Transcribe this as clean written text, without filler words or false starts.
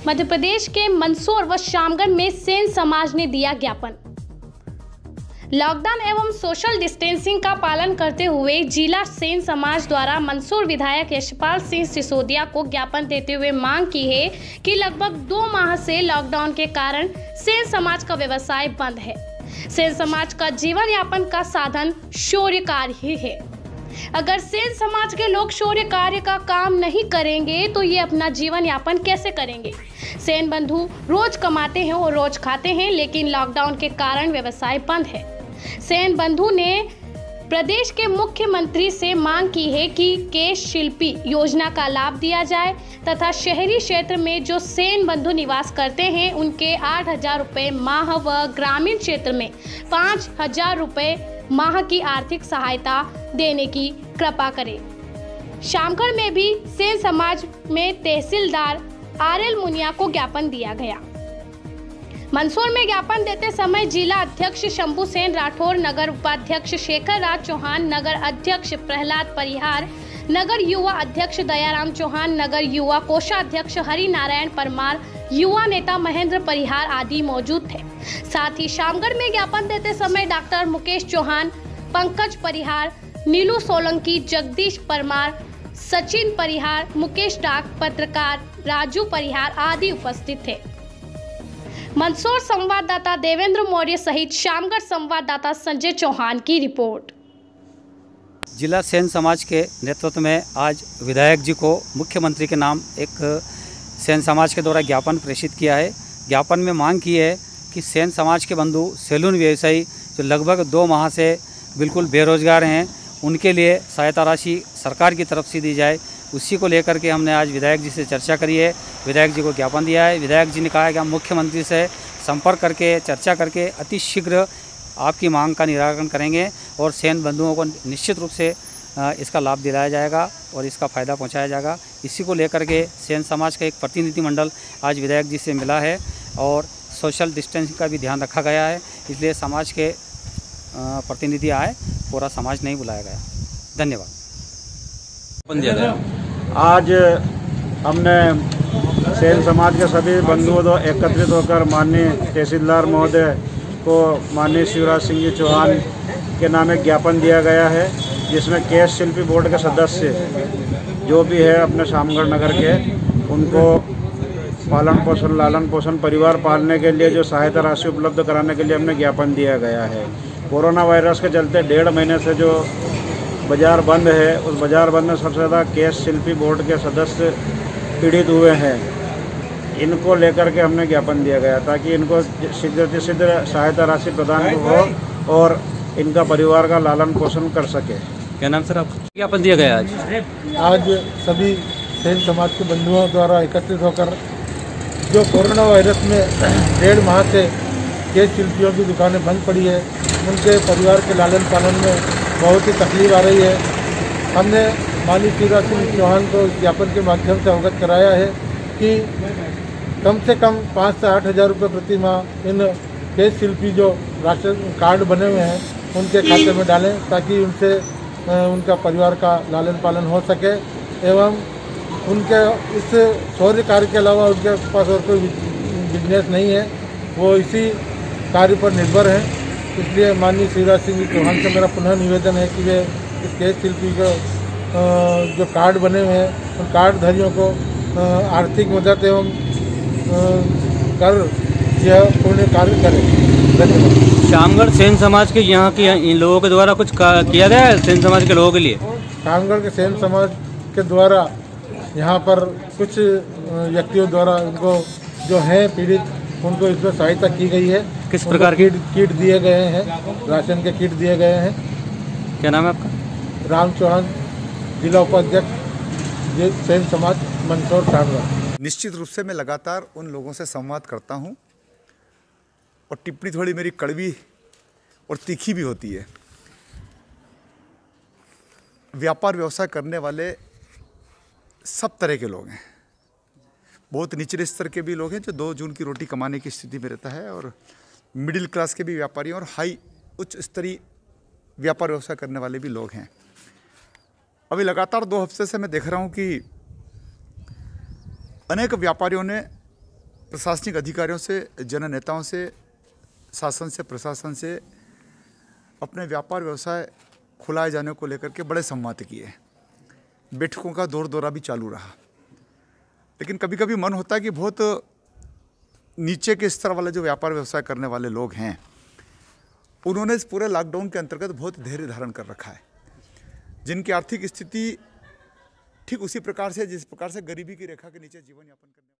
मध्य प्रदेश के मंदसौर व शामगढ़ में सेन समाज ने दिया ज्ञापन। लॉकडाउन एवं सोशल डिस्टेंसिंग का पालन करते हुए जिला सेन समाज द्वारा मंदसौर विधायक यशपाल सिंह सिसोदिया को ज्ञापन देते हुए मांग की है कि लगभग 2 माह से लॉकडाउन के कारण सेन समाज का व्यवसाय बंद है। सेन समाज का जीवन यापन का साधन शौर्य कार्य ही है। अगर सेन समाज के लोग शौर्य कार्य का काम नहीं करेंगे तो ये अपना जीवन यापन कैसे करेंगे। सेन बंधु रोज कमाते हैं और रोज खाते हैं, लेकिन लॉकडाउन के कारण व्यवसाय बंद है। सेन बंधु ने प्रदेश के मुख्यमंत्री से मांग की है कि केश शिल्पी योजना का लाभ दिया जाए तथा शहरी क्षेत्र में जो सेन बंधु निवास करते हैं उनके 8,000 रुपये माह व ग्रामीण क्षेत्र में 5,000 रुपये माह की आर्थिक सहायता देने की कृपा करें। शामगढ़ में भी सेन समाज में तहसीलदार RL मुनिया को ज्ञापन दिया गया। मंदसौर में ज्ञापन देते समय जिला अध्यक्ष शंभू सेन राठौर, नगर उपाध्यक्ष शेखर राज चौहान, नगर अध्यक्ष प्रहलाद परिहार, नगर युवा अध्यक्ष दयाराम चौहान, नगर युवा कोषाध्यक्ष हरि नारायण परमार, युवा नेता महेंद्र परिहार आदि मौजूद थे। साथ ही शामगढ़ में ज्ञापन देते समय डॉक्टर मुकेश चौहान, पंकज परिहार, नीलू सोलंकी, जगदीश परमार, सचिन परिहार, मुकेश डाक, पत्रकार राजू परिहार आदि उपस्थित थे। मंदसौर संवाददाता देवेंद्र मौर्य सहित शामगढ़ संवाददाता संजय चौहान की रिपोर्ट। जिला सेन समाज के नेतृत्व में आज विधायक जी को मुख्यमंत्री के नाम एक सेन समाज के द्वारा ज्ञापन प्रेषित किया है। ज्ञापन में मांग की है कि सेन समाज के बंधु सैलून व्यवसायी जो लगभग 2 माह से बिल्कुल बेरोजगार हैं, उनके लिए सहायता राशि सरकार की तरफ से दी जाए। उसी को लेकर के हमने आज विधायक जी से चर्चा करी है, विधायक जी को ज्ञापन दिया है। विधायक जी ने कहा है कि हम मुख्यमंत्री से संपर्क करके चर्चा करके अति शीघ्र आपकी मांग का निराकरण करेंगे और सेन बंधुओं को निश्चित रूप से इसका लाभ दिलाया जाएगा और इसका फ़ायदा पहुंचाया जाएगा। इसी को लेकर के सेन समाज का एक प्रतिनिधिमंडल आज विधायक जी से मिला है और सोशल डिस्टेंसिंग का भी ध्यान रखा गया है, इसलिए समाज के प्रतिनिधि आए, पूरा समाज नहीं बुलाया गया। धन्यवाद। आज हमने सेन समाज के सभी बंधुओं द्वारा एकत्रित होकर माननीय तहसीलदार महोदय को माननीय शिवराज सिंह जी चौहान के नाम एक ज्ञापन दिया गया है, जिसमें केश शिल्पी बोर्ड के सदस्य जो भी है अपने शामगढ़ नगर के, उनको पालन पोषण लालन पोषण परिवार पालने के लिए जो सहायता राशि उपलब्ध कराने के लिए हमने ज्ञापन दिया गया है। कोरोना वायरस के चलते 1.5 महीने से जो बाज़ार बंद है, उस बाज़ार बंद में सबसे ज़्यादा केश शिल्पी बोर्ड के सदस्य पीड़ित हुए हैं। इनको लेकर के हमने ज्ञापन दिया गया ताकि इनको शीघ्र से शीघ्र सहायता राशि प्रदान हो और इनका परिवार का लालन पोषण कर सके। क्या नाम सर आपका? ज्ञापन दिया गया आज सभी सेन समाज के बंधुओं द्वारा एकत्रित होकर जो कोरोना वायरस में 1.5 माह से केश शिल्पियों की दुकानें बंद पड़ी है, उनके परिवार के लालन पालन में बहुत ही तकलीफ आ रही है। हमने माननीय शिवराज सिंह चौहान को ज्ञापन के माध्यम से अवगत कराया है कि कम से कम 5 से 8,000 रुपये प्रति माह इन केश शिल्पी जो राशन कार्ड बने हुए हैं उनके खाते में डालें ताकि उनसे उनका परिवार का लालन पालन हो सके एवं उनके इस शौर्य कार्य के अलावा उनके पास और कोई बिजनेस नहीं है, वो इसी कार्य पर निर्भर हैं। इसलिए माननीय शिवराज सिंह चौहान से मेरा पुनः निवेदन है कि वे इस केश शिल्पी को जो कार्ड बने हुए हैं उन कार्ड धारियों को आर्थिक मदद एवं कर यह पुण्य कार्य करें। धन्यवाद। शामगढ़ सेन समाज के यहाँ के इन लोगों के द्वारा कुछ किया गया है सेन समाज के लोगों के लिए? शामगढ़ के सेन समाज के द्वारा यहाँ पर कुछ व्यक्तियों द्वारा उनको जो हैं पीड़ित उनको इसमें सहायता की गई है। किस प्रकार की? किट दिए गए हैं, राशन के किट दिए गए हैं। क्या नाम है आपका? राम चौहान, जिला उपाध्यक्ष सेन समाज मंदसौर शामगढ़। निश्चित रूप से मैं लगातार उन लोगों से संवाद करता हूं और टिप्पणी थोड़ी मेरी कड़वी और तीखी भी होती है। व्यापार व्यवसाय करने वाले सब तरह के लोग हैं, बहुत निचले स्तर के भी लोग हैं जो 2 जून की रोटी कमाने की स्थिति में रहता है, और मिडिल क्लास के भी व्यापारी और हाई उच्च स्तरीय व्यापार व्यवसाय करने वाले भी लोग हैं। अभी लगातार 2 हफ्ते से मैं देख रहा हूं कि अनेक व्यापारियों ने प्रशासनिक अधिकारियों से, जननेताओं से, शासन से, प्रशासन से अपने व्यापार व्यवसाय खुलाए जाने को लेकर के बड़े संवाद किए। बैठकों का दौर दौरा भी चालू रहा, लेकिन कभी कभी मन होता है कि बहुत नीचे के स्तर वाले जो व्यापार व्यवसाय करने वाले लोग हैं, उन्होंने इस पूरे लॉकडाउन के अंतर्गत बहुत धैर्य धारण कर रखा है। जिनकी आर्थिक स्थिति ठीक उसी प्रकार से जिस प्रकार से गरीबी की रेखा के नीचे जीवन यापन करने